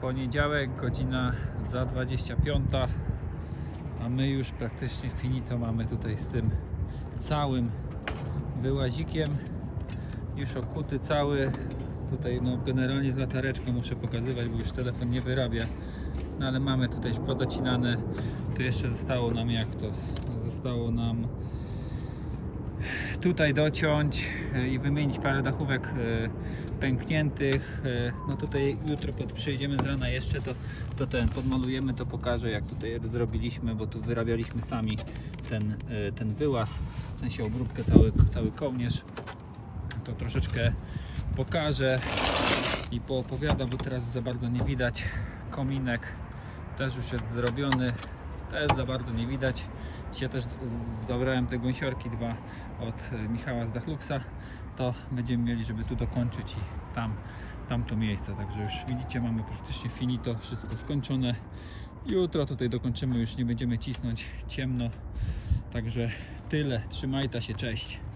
Poniedziałek, godzina za 25, a my już praktycznie finito mamy tutaj z tym całym wyłazikiem, już okuty cały. Tutaj no generalnie z latareczką muszę pokazywać, bo już telefon nie wyrabia, no ale mamy tutaj już podocinane. Tu jeszcze zostało nam, jak to zostało nam tutaj dociąć i wymienić parę dachówek pękniętych. No tutaj jutro przyjdziemy z rana jeszcze, to podmalujemy, to pokażę, jak tutaj zrobiliśmy, bo tu wyrabialiśmy sami ten wyłaz, w sensie obróbkę, cały kołnierz. To troszeczkę pokażę i poopowiadam, bo teraz za bardzo nie widać. Kominek też już jest zrobiony, też za bardzo nie widać. Dzisiaj też zabrałem te gąsiorki dwa od Michała z Dachluxa. To będziemy mieli, żeby tu dokończyć i tamto miejsce. Także już widzicie, mamy praktycznie finito, wszystko skończone. Jutro tutaj dokończymy, już nie będziemy cisnąć ciemno. Także tyle, trzymajcie się, cześć.